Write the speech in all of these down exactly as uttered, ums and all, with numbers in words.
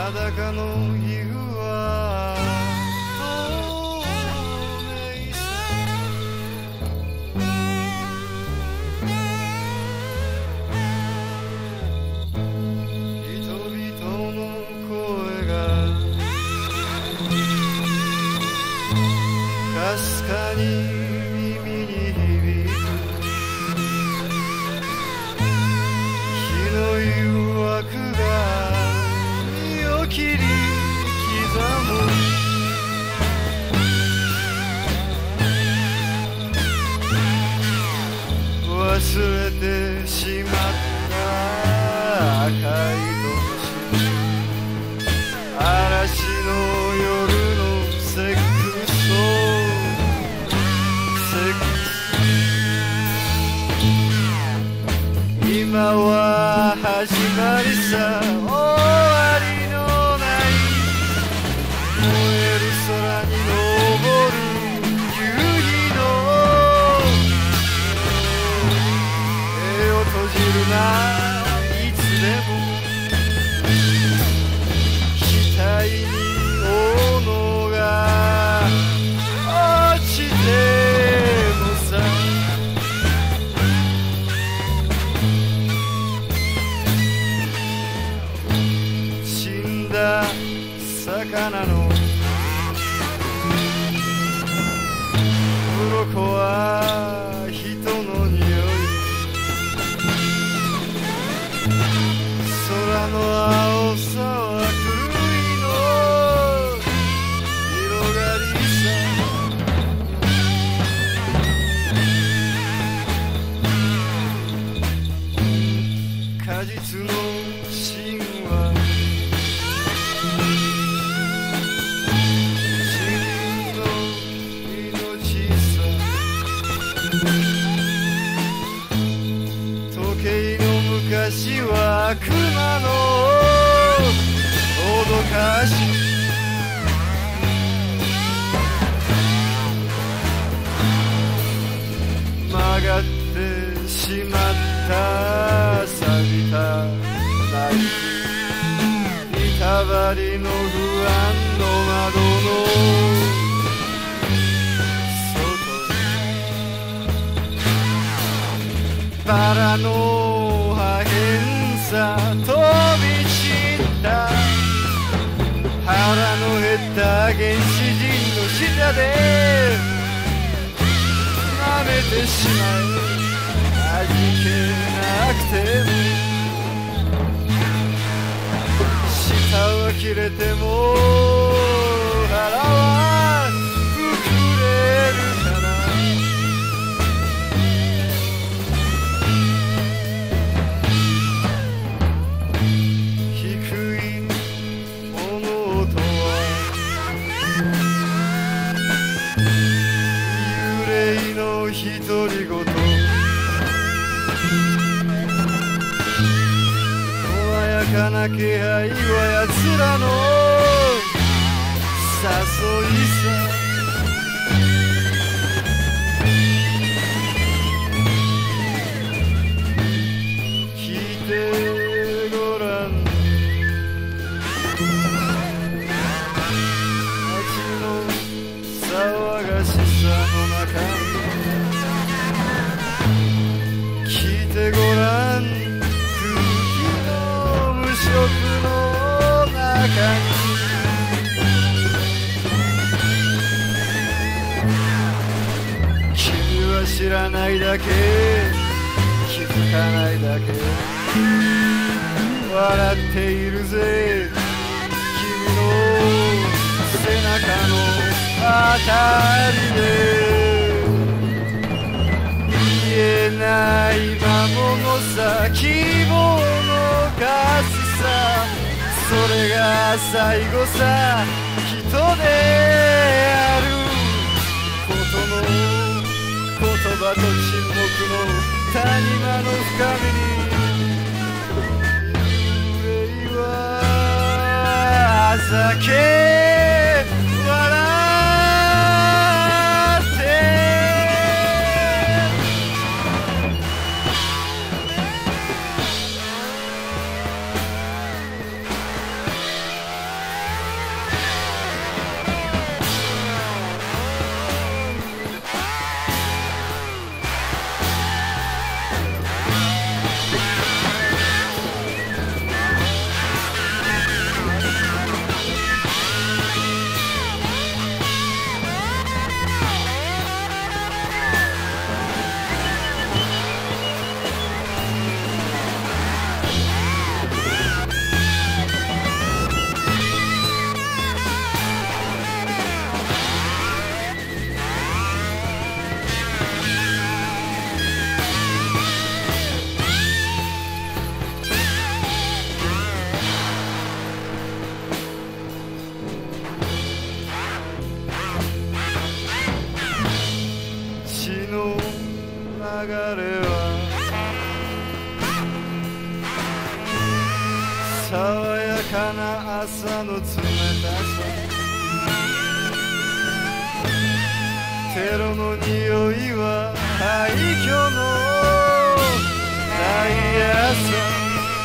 裸の皮膚は透明さ人々の声がかすかに耳に響く日の誘惑が身を切り刻む忘れてしまった赤い灯嵐の夜のセックスセックス今は始まりさ終わりのない燃える空に昇る夕日の目を閉じるないつでも額に斧が落ちてもさ死んだ魚の鱗は人の匂い空の青さは狂いの広がりさ果実の芯は死人の命さ時計の昔は悪魔の脅かし曲がってしまった錆びたナイフ板張りの不安の窓の外バラの破片さ飛び散った腹の減った原始人の舌で舐めてしまえ味気なくても舌は切れても腹は膨れるから低い物音は幽霊の独り言穏やかな気配は奴らの誘いさ聞いてごらん街の騒がしさの中聞いてごらん無色の中に君は知らないだけ気づかないだけ笑っているぜ君の背中のあたりで言えない魔物さ希望のガスさそれが最後さ人であることの言葉と沈黙の谷間の深みに憂いはあざけ笑れは爽やかな朝の冷たさテロの匂いは廃墟のダイヤさ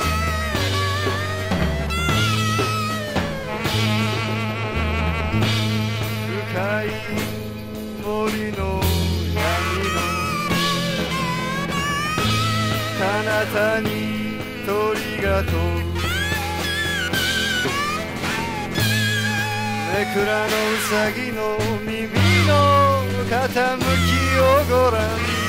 深い森の闇の彼方に鳥が飛ぶめくらのうさぎの耳の傾きをご覧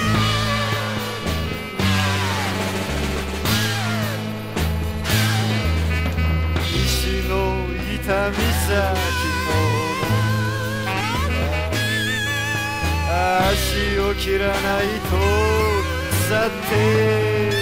石の痛みさ足を切らないと去って